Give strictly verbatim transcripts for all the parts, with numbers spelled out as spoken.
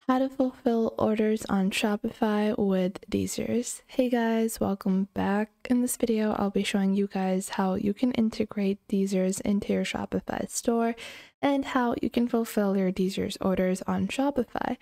How to fulfill orders on Shopify with Deezers. Hey guys, welcome back. In this video, I'll be showing you guys how you can integrate Deezers into your Shopify store and how you can fulfill your Deezers orders on Shopify.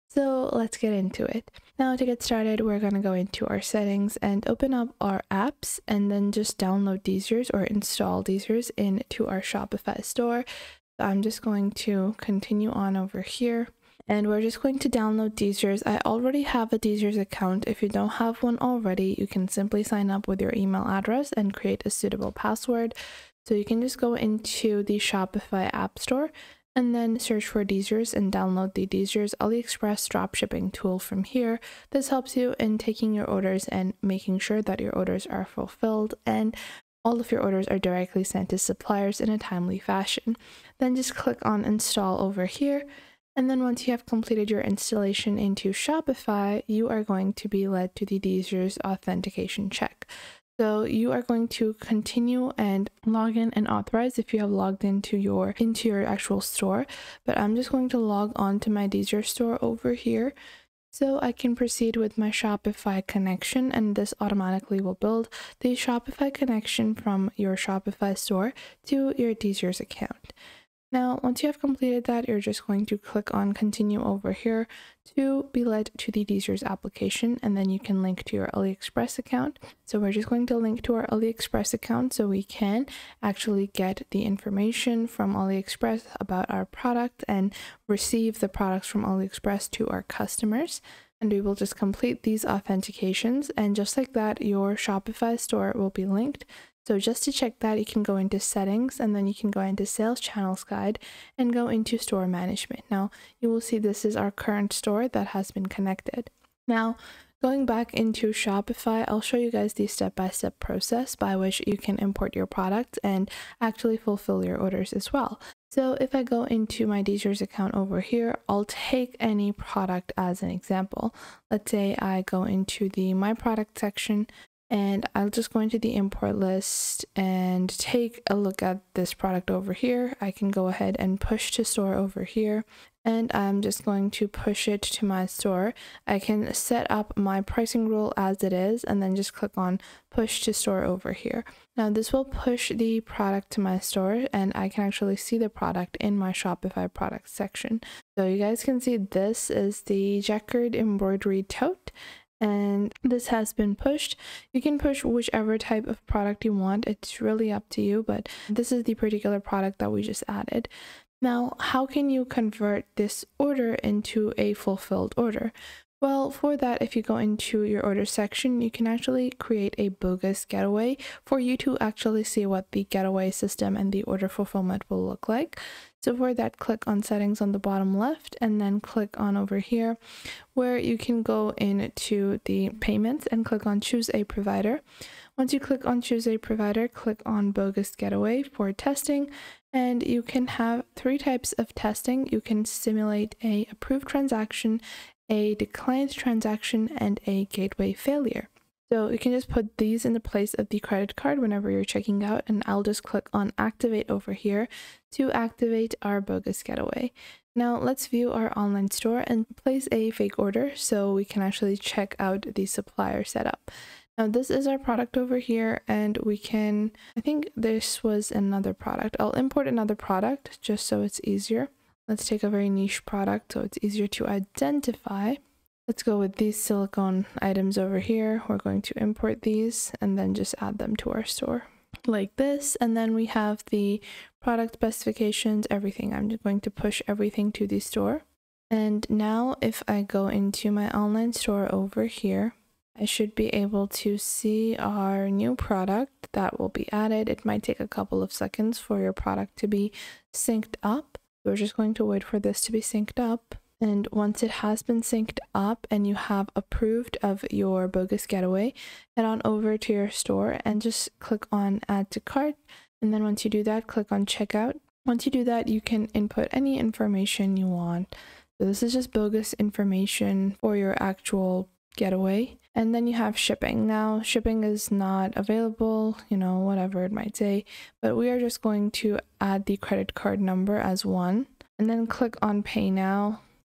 So let's get into it. Now to get started, we're going to go into our settings and open up our apps and then just download Deezers or install Deezers into our Shopify store. So I'm just going to continue on over here. And we're just going to download Deezers. I already have a Deezers account. If you don't have one already, you can simply sign up with your email address and create a suitable password. So you can just go into the Shopify App Store and then search for Deezers and download the Deezers AliExpress dropshipping tool from here. This helps you in taking your orders and making sure that your orders are fulfilled and all of your orders are directly sent to suppliers in a timely fashion. Then just click on install over here. And then once you have completed your installation into Shopify, you are going to be led to the Deezers authentication check. So you are going to continue and log in and authorize if you have logged into your into your actual store. But I'm just going to log on to my Deezers store over here so I can proceed with my Shopify connection, and this automatically will build the Shopify connection from your Shopify store to your Deezers account. Now, once you have completed that, you're just going to click on continue over here to be led to the Deezers application, and then you can link to your AliExpress account. So we're just going to link to our AliExpress account so we can actually get the information from AliExpress about our product and receive the products from AliExpress to our customers. And we will just complete these authentications, and just like that, your Shopify store will be linked. So just to check that, you can go into settings and then you can go into sales channels guide and go into store management. Now you will see this is our current store that has been connected. Now going back into Shopify, I'll show you guys the step-by-step process by which you can import your product and actually fulfill your orders as well. So if I go into my Deezers account over here, I'll take any product as an example. Let's say I go into the My Product section, and I'll just go into the import list and take a look at this product over here. I can go ahead and push to store over here, and I'm just going to push it to my store. I can set up my pricing rule as it is and then just click on push to store over here. Now this will push the product to my store and I can actually see the product in my Shopify product section. So you guys can see this is the checkered embroidery tote, and this has been pushed. You can push whichever type of product you want. It's really up to you, but this is the particular product that we just added. Now, how can you convert this order into a fulfilled order? Well, for that, if you go into your order section, you can actually create a bogus getaway for you to actually see what the getaway system and the order fulfillment will look like. So for that, click on settings on the bottom left and then click on over here where you can go into the payments and click on choose a provider. Once you click on choose a provider, click on bogus getaway for testing, and you can have three types of testing. You can simulate a approved transaction, a declined transaction, and a gateway failure. So you can just put these in the place of the credit card whenever you're checking out, and I'll just click on activate over here to activate our bogus getaway. Now let's view our online store and place a fake order so we can actually check out the supplier setup. Now this is our product over here, and we can, I think this was another product. I'll import another product just so it's easier. Let's take a very niche product so it's easier to identify. Let's go with these silicone items over here. We're going to import these and then just add them to our store like this. And then we have the product specifications, everything. I'm just going to push everything to the store. And now if I go into my online store over here, I should be able to see our new product that will be added. It might take a couple of seconds for your product to be synced up. We're just going to wait for this to be synced up. And once it has been synced up and you have approved of your bogus getaway, head on over to your store and just click on add to cart. And then once you do that, click on checkout. Once you do that, you can input any information you want. So this is just bogus information for your actual getaway. And then you have shipping. Now shipping is not available, you know, whatever it might say, but we are just going to add the credit card number as one and then click on pay now.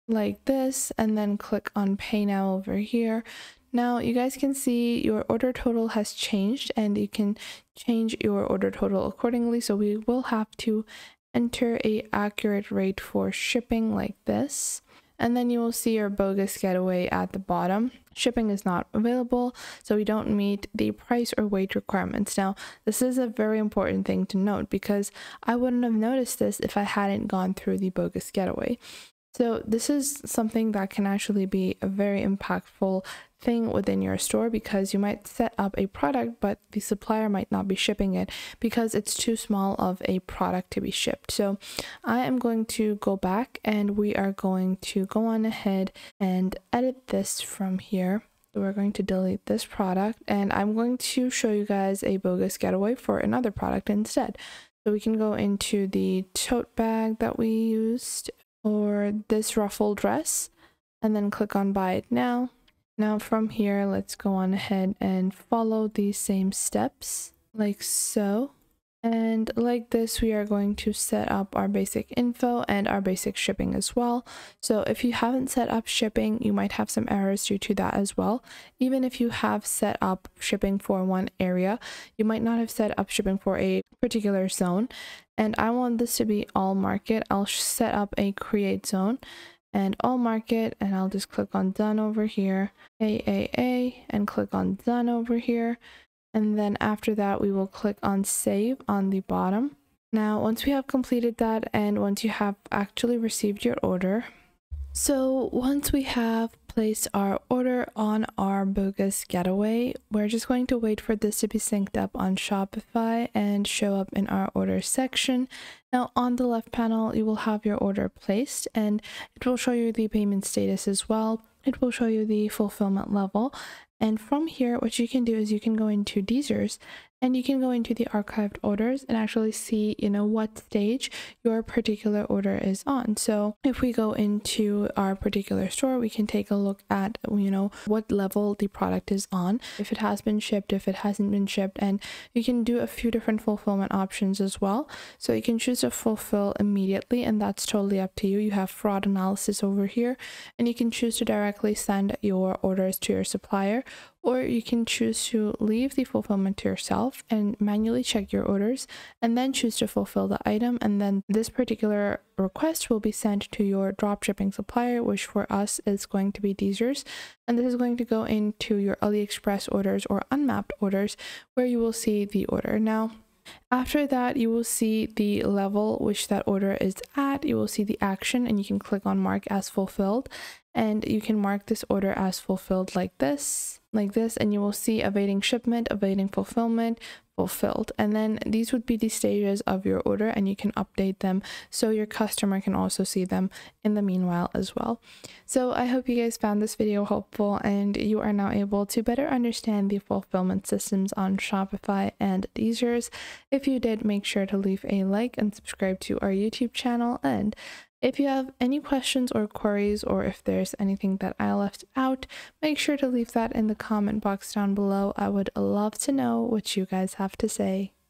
like this, and then click on pay now over here. Now you guys can see your order total has changed, and you can change your order total accordingly. So we will have to enter a accurate rate for shipping like this, and then you will see your bogus getaway at the bottom. Shipping is not available, so we don't meet the price or weight requirements. Now this is a very important thing to note, because I wouldn't have noticed this if I hadn't gone through the bogus getaway. So this is something that can actually be a very impactful thing within your store, because you might set up a product but the supplier might not be shipping it because it's too small of a product to be shipped. So I am going to go back, and we are going to go on ahead and edit this from here. So we're going to delete this product, and I'm going to show you guys a bogus getaway for another product instead. So we can go into the tote bag that we used, or this ruffle dress, and then click on buy it now. Now from here, let's go on ahead and follow these same steps like so. And like this, we are going to set up our basic info and our basic shipping as well. So if you haven't set up shipping, you might have some errors due to that as well. Even if you have set up shipping for one area, you might not have set up shipping for a particular zone. And I want this to be all market. I'll set up a create zone and all market, and I'll just click on done over here, A A A, and click on done over here. And then after that, we will click on save on the bottom. Now, once we have completed that, and once you have actually received your order, so once we have placed our order on our bogus getaway, we're just going to wait for this to be synced up on Shopify and show up in our order section. Now on the left panel, you will have your order placed, and it will show you the payment status as well. It will show you the fulfillment level. And from here, what you can do is you can go into Deezers, and you can go into the archived orders and actually see, you know, what stage your particular order is on. So if we go into our particular store, we can take a look at, you know, what level the product is on, if it has been shipped, if it hasn't been shipped, and you can do a few different fulfillment options as well. So you can choose to fulfill immediately, and that's totally up to you. You have fraud analysis over here, and you can choose to directly send your orders to your supplier, or you can choose to leave the fulfillment to yourself and manually check your orders and then choose to fulfill the item, and then this particular request will be sent to your dropshipping supplier, which for us is going to be Deezers, and this is going to go into your AliExpress orders or unmapped orders, where you will see the order. Now after that, you will see the level which that order is at, you will see the action, and you can click on mark as fulfilled, and you can mark this order as fulfilled like this like this and you will see awaiting shipment, awaiting fulfillment, fulfilled, and then these would be the stages of your order, and you can update them so your customer can also see them in the meanwhile as well. So I hope you guys found this video helpful, and you are now able to better understand the fulfillment systems on Shopify and Deezers. If you did, make sure to leave a like and subscribe to our YouTube channel, and if you have any questions or queries, or if there's anything that I left out, make sure to leave that in the comment box down below. I would love to know what you guys have to say.